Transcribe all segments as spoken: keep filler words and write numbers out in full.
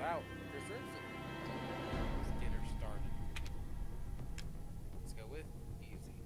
Wow, Chris Redfield. Let's get her started. Let's go with easy.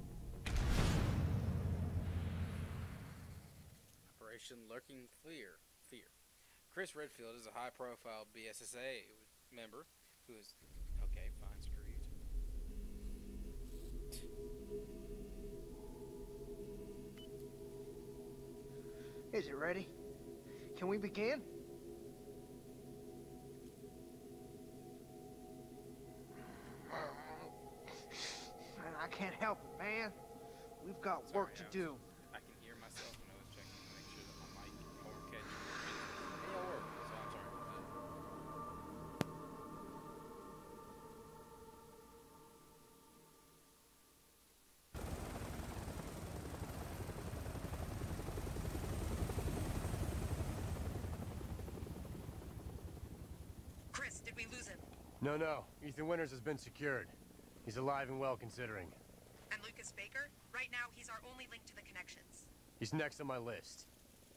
Operation Lurking Fear. Fear. Chris Redfield is a high-profile B S S A member who is okay. Fine, screw you. Is it ready? Can we begin? I can't help it, man. We've got Sorry, work to I was, do. I can hear myself, and I was checking to make sure that my mic won't catch it. Hey, y'all work, so I'm sorry about that. Chris, did we lose him? No, no. Ethan Winters has been secured. He's alive and well, considering. And Lucas Baker? Right now, he's our only link to the connections. He's next on my list.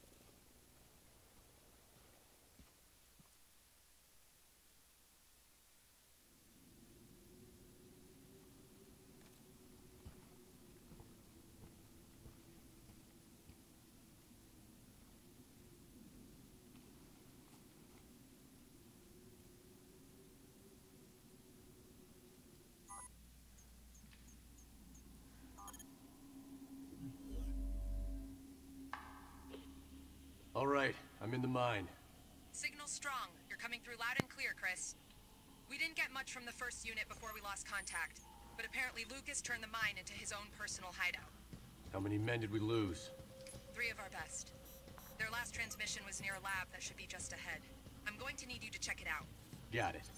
All right, I'm in the mine. Signal strong. You're coming through loud and clear, Chris. We didn't get much from the first unit before we lost contact, but apparently Lucas turned the mine into his own personal hideout. How many men did we lose? Three of our best. Their last transmission was near a lab that should be just ahead. I'm going to need you to check it out. Got it.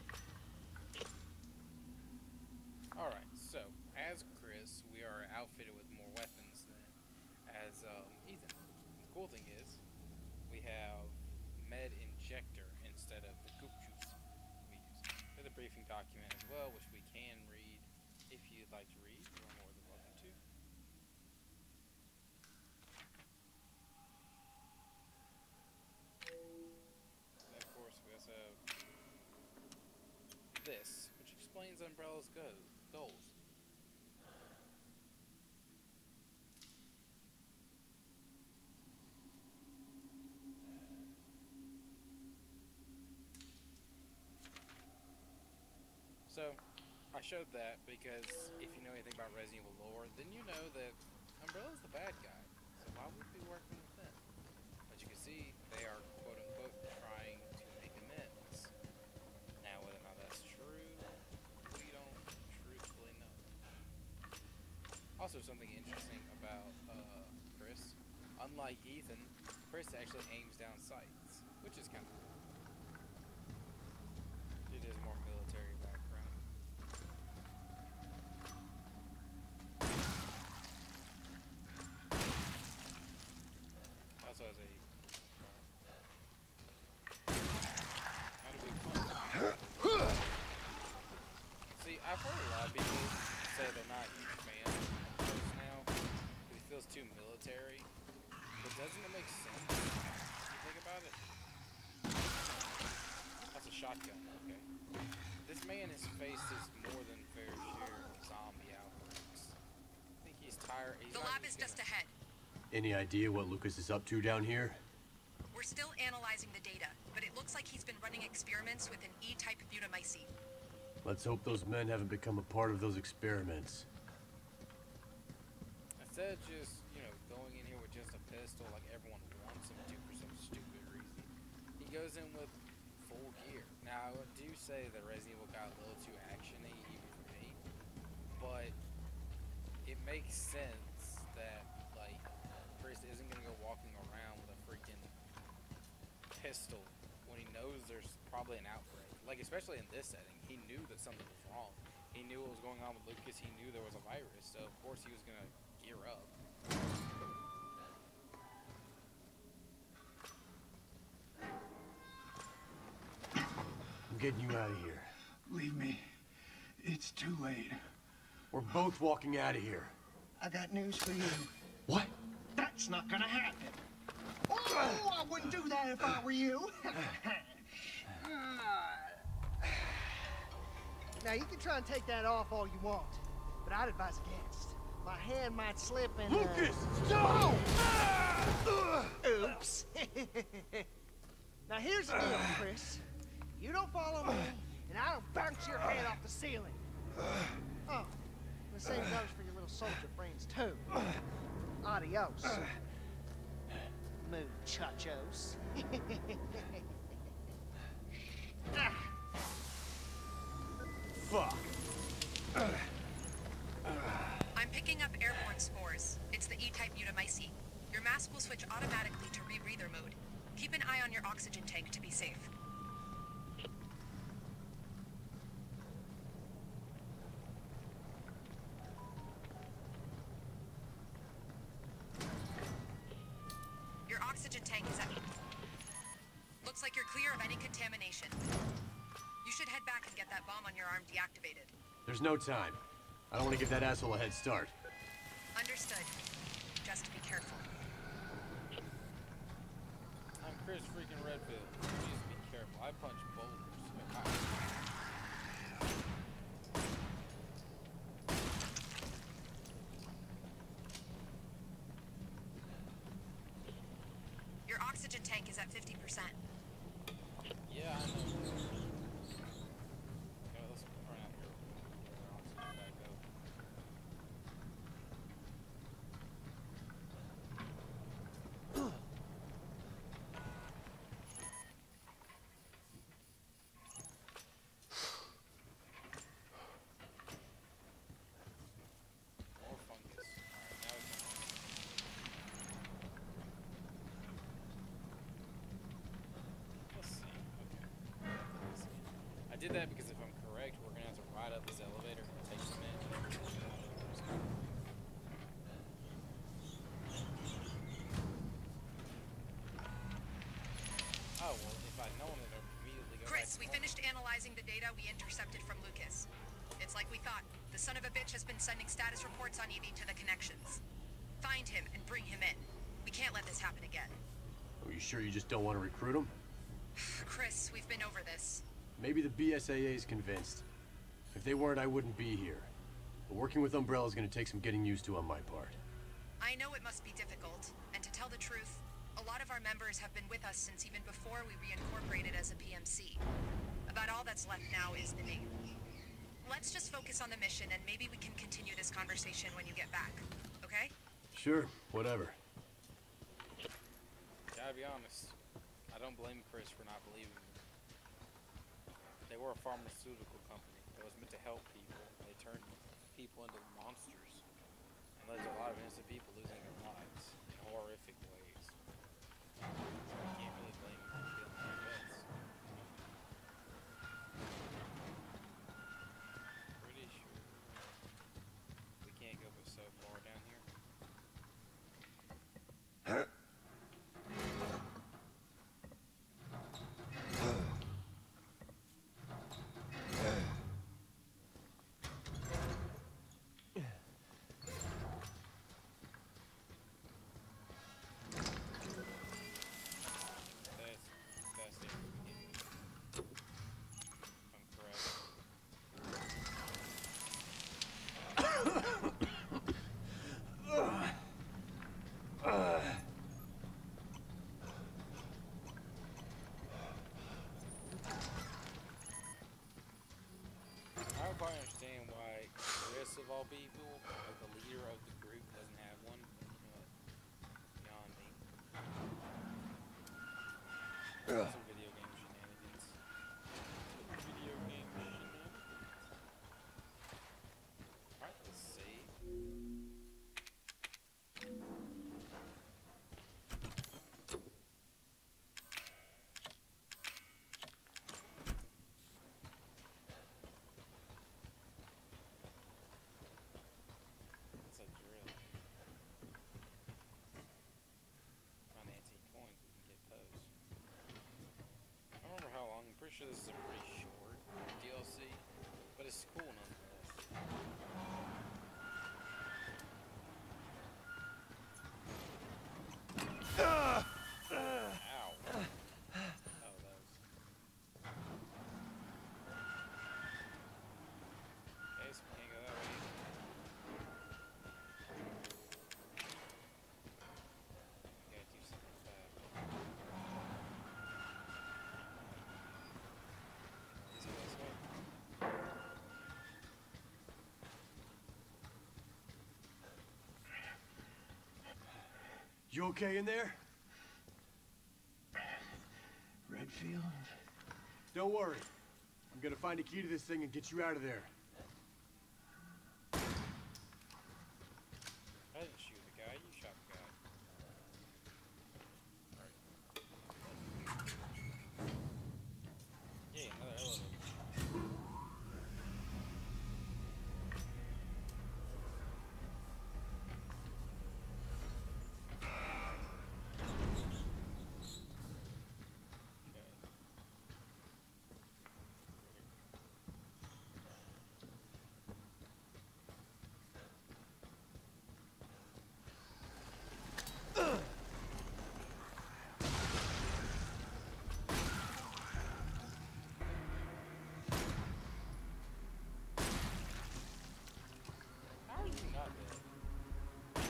Alright, so, as Chris, we are outfitted with more weapons than as um, Ethan. The cool thing is, we have med injector instead of the goop juice we use. There's a briefing document as well, which we can read. If you'd like to read, you're more than welcome to. And of course, we also have this, which explains Umbrella's go goals. So, I showed that because if you know anything about Resident Evil lore, then you know that Umbrella's the bad guy. So why would we be working with them? But you can see, they are quote-unquote trying to make amends. Now, whether or not that's true, we don't truthfully know. Also, something interesting about uh, Chris, unlike Ethan, Chris actually aims down sights, which is kind of cool. It is more military background. Also has a how do we see, I've heard a lot of people say they're not huge fans of Chris now because he feels too military, but doesn't it make sense if you think about it? That's a shotgun, okay. This man has faced his more than fair share of zombie outbreaks. I think he's tired. He's The not lab is just just gonna- ahead. Any idea what Lucas is up to down here? We're still analyzing the data, but it looks like he's been running experiments with an E-type butamycete. Let's hope those men haven't become a part of those experiments. Instead of just, you know, going in here with just a pistol like everyone wants him to for some stupid reason, he goes in with full gear. Now, I do say that Resident Evil got a little too action-y even for me, but it makes sense that, like, Chris isn't going to go walking around with a freaking pistol when he knows there's probably an outbreak. Like, especially in this setting, he knew that something was wrong. He knew what was going on with Lucas. He knew there was a virus, so of course he was going to gear up. I'm getting you out of here. Leave me. It's too late. We're both walking out of here. I got news for you. What? That's not gonna happen. Oh, I wouldn't do that if I were you. Now, you can try and take that off all you want, but I'd advise against. My hand might slip and... Uh... Lucas! Stop! Oh! Oops. Now, here's the deal, Chris. You don't follow me, and I don't bounce your head off the ceiling. Oh, the same goes for your little soldier friends, too. Adios. Muchachos. Fuck. I'm picking up airborne spores. It's the E-type mutamycete. Your mask will switch automatically to rebreather mode. Keep an eye on your oxygen tank to be safe. Your oxygen tank is at... Looks like you're clear of any contamination. You should head back and get that bomb on your arm deactivated. There's no time. I don't want to give that asshole a head start. Understood. Just be careful. I'm Chris freaking Redfield. Please be careful. I punch boulders. Your oxygen tank is at fifty percent. Yeah, I know. Okay, let's run out here. Get our oxygen back up. More fungus. Alright, now we can... Let's see. Okay. Let's see. I did that because if I'm correct, we're gonna have to ride up this elevator and take some in. Oh, well, if I'd known it, I'd immediately go Chris, back we to finished analyzing the data we intercepted from Lucas. It's like we thought. The son of a bitch has been sending status reports on Evie to the connections. Find him and bring him in. We can't let this happen again. Are you sure you just don't want to recruit him? Chris, we've been over this. Maybe the B S A A is convinced. If they weren't, I wouldn't be here. But working with Umbrella is going to take some getting used to on my part. I know it must be difficult, and to tell the truth, a lot of our members have been with us since even before we reincorporated as a P M C. About all that's left now is the name. Let's just focus on the mission, and maybe we can continue this conversation when you get back, okay? Sure, whatever. Gotta be honest, I don't blame Chris for not believing me. They were a pharmaceutical company that was meant to help people. They turned people into monsters and led to a lot of innocent people losing their lives in horrific ways. I can't really blame him for feeling like this. Pretty sure we can't go but so far down here. That's that's it. If I'm correct. I don't quite understand why Chris, of all people, like the leader of the group, doesn't have one. You know, beyond me. Some video game shenanigans. Video game shenanigans. Alright, let's see. It's a drill. Around eighteen coins, we can get those. I don't remember how long. I'm pretty sure this is a pretty short D L C, but it's cool nonetheless. Ow. Oh, that was... You okay in there? Redfield? Don't worry. I'm gonna find a key to this thing and get you out of there. I didn't shoot the guy, you shot the guy. Yeah, another elevator. How are you not dead?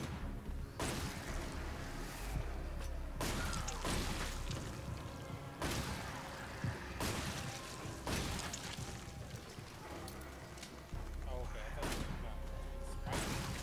Oh, okay. I thought you were not.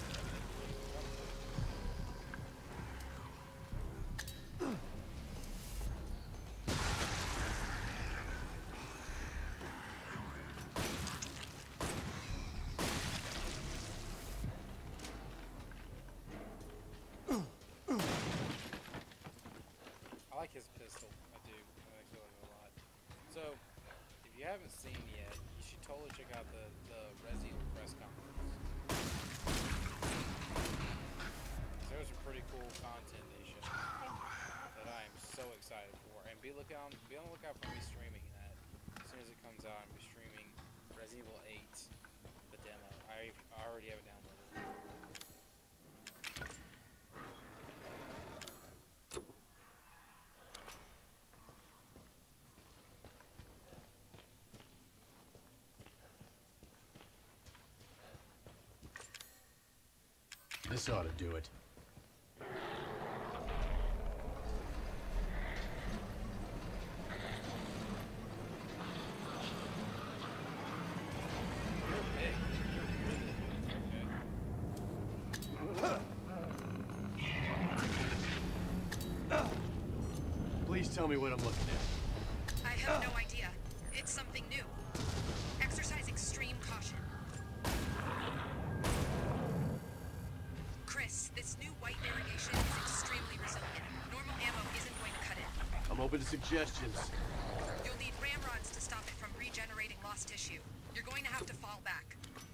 I like his pistol. I do. I actually like it a lot. So, if you haven't seen yet, you should totally check out the, the Resident Evil press conference. There was some pretty cool content they showed that I am so excited for. And be look on, be on the lookout for me streaming that. As soon as it comes out, I'm streaming Resident Evil eight, the demo. I I already have it downloaded. This ought to do it. You're big. You're really big. Okay. Please tell me what I'm looking at. I have no idea. It's something new. Exercise extreme caution. Chris, this new white irrigation is extremely resilient. Normal ammo isn't going to cut it. I'm open to suggestions. You'll need ramrods to stop it from regenerating lost tissue. You're going to have to fall back.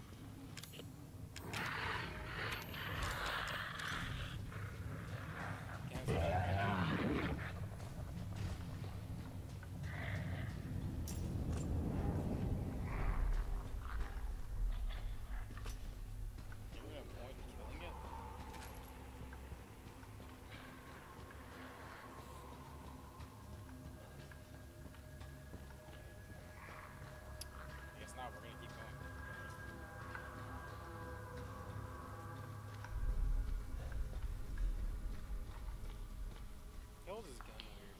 We're gonna keep going. He holds his gun weird.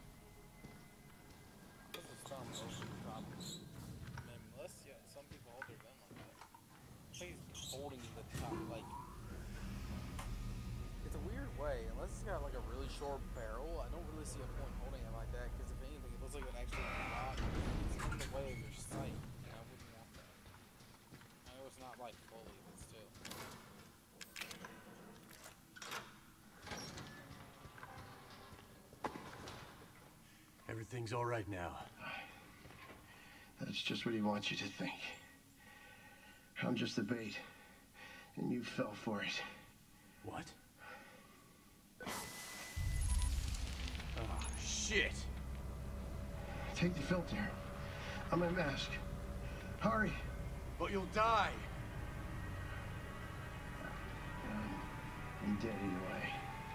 This is stop motion problems. Man, unless yeah, some people hold their gun like that. He's holding the top like it's a weird way. Unless it's got like a really short barrel, I don't really see a point holding it like that. Because if anything, it looks like it actually not. It's in the way of your sight. It's not like fully, but still. Everything's all right now. That's just what he wants you to think. I'm just the bait, and you fell for it. What? Oh, shit! Take the filter. I'm a mask. Hurry! But you'll die! I'm dead either way.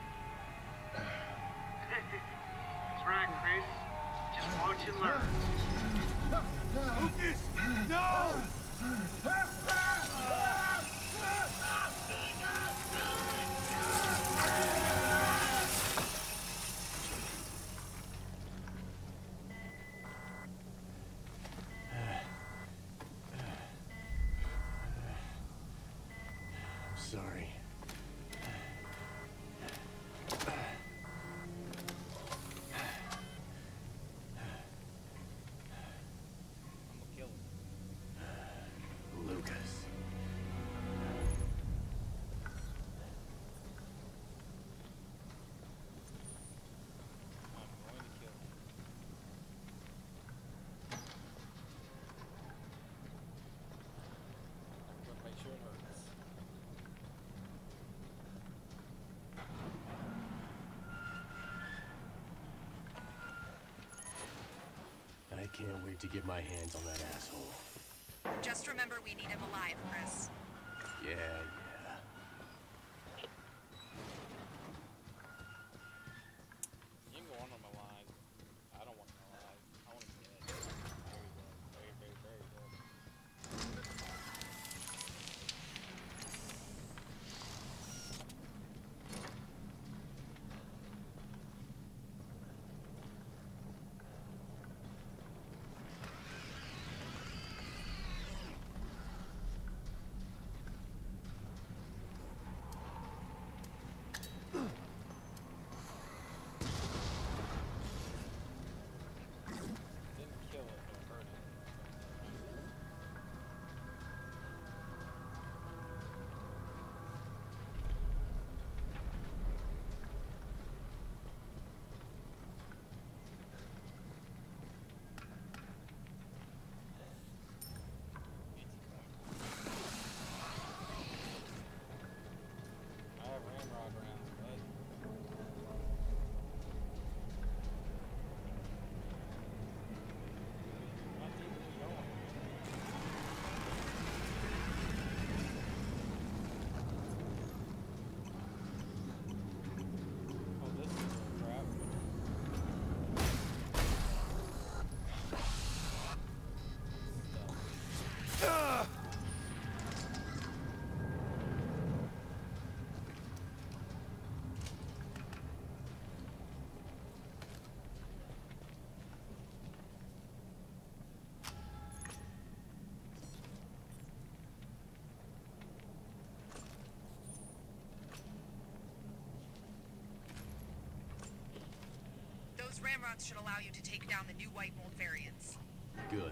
That's right, Chris. Just watch and learn. Lucas! No! I'm sorry. can't wait to get my hands on that asshole. Just remember we need him alive, Chris. Yeah, yeah. You can go on with my line. I don't want him alive. I want him dead. Very good. Very, very, very good. Didn't kill it, but hurt it. I have ramrod rounds, bud. How deep are we going? Oh, this is real crap. Stuff. Those ramrods should allow you to take down the new white mold variants. Good.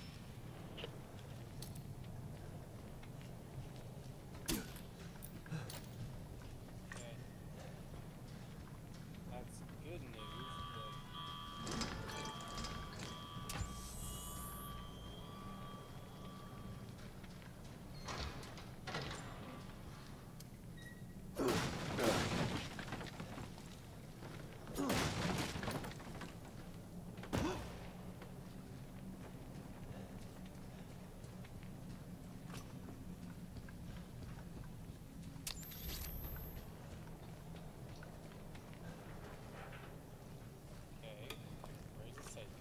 Okay. That's good news, but... Okay. Where's the safe?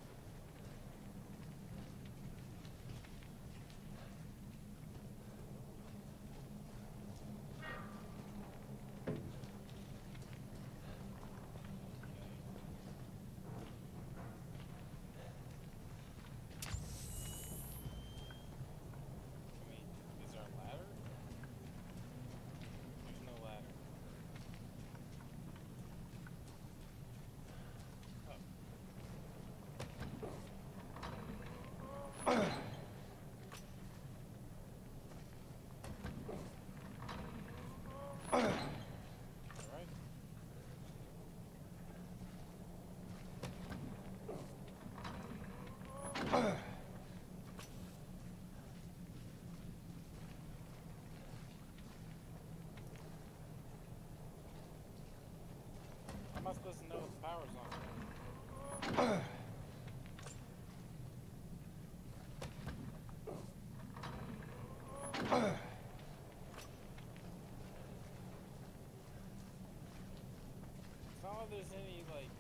I mean, is there a ladder? There's no ladder. Oh. Alright. How am I supposed to know if the power's on? It's not like there's any, like...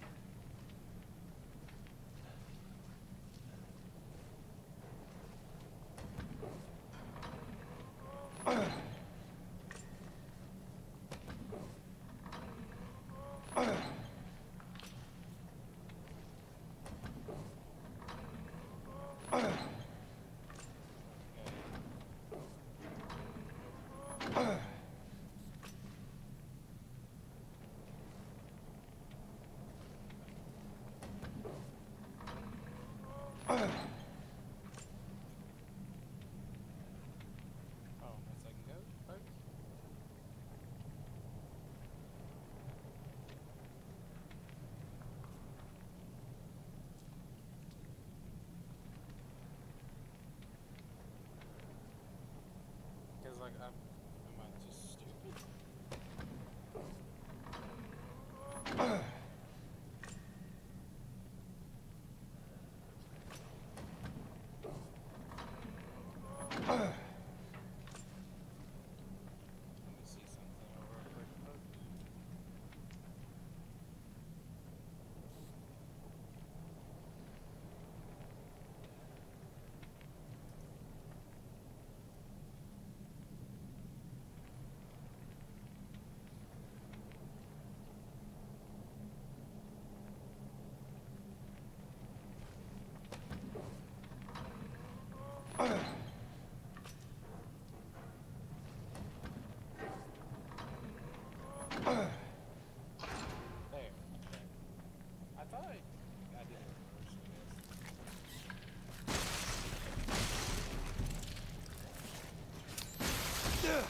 Oh, that's I can go, right? Because, like, I'm, am I just stupid? me see something real quick, folks. There. Okay. I thought I, I did it reverse, I guess.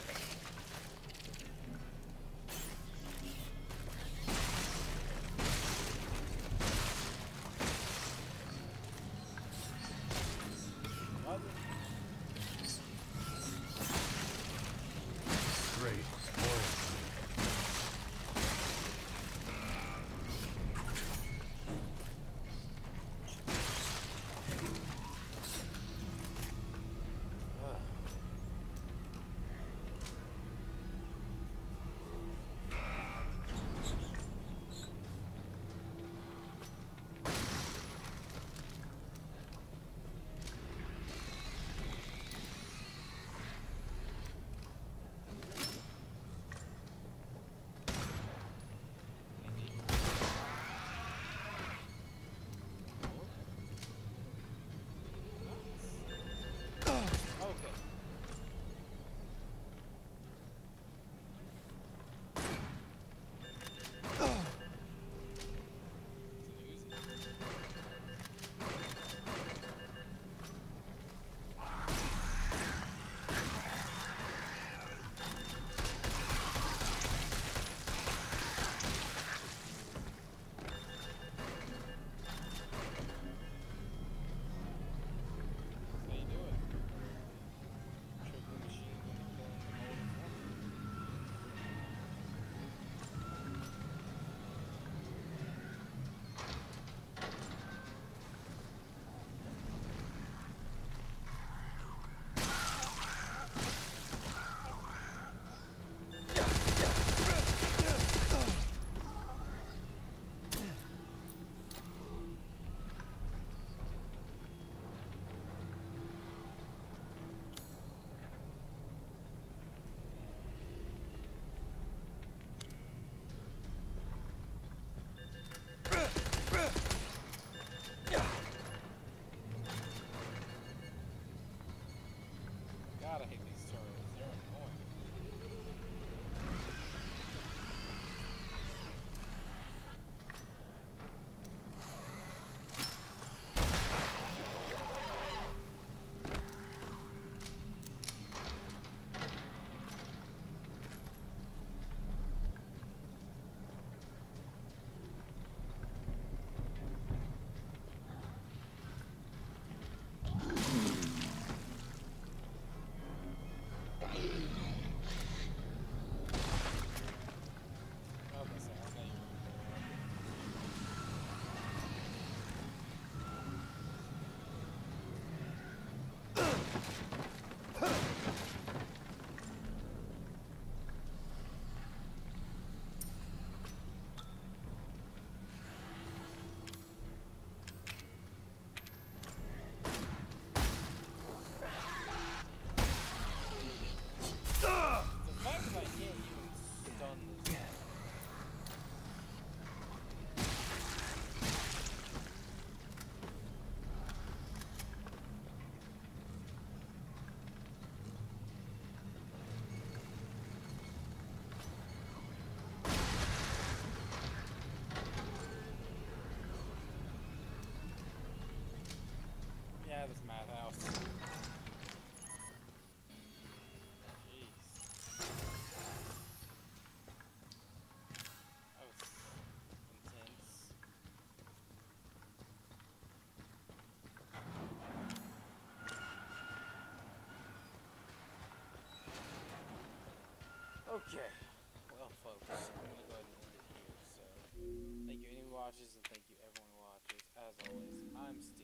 What? Great. Boy. Okay. How you doing? Triple machine gun killing the whole informant. God, I hate these turtles. They're annoying. Okay, so I know you're the fact that I can't even stun this guy. Yeah, this madhouse. Jeez. That was intense. Okay. Well, folks, I'm gonna go ahead and end it here. So, thank you anyone who watches, and thank you everyone who watches. As always, I'm Steve.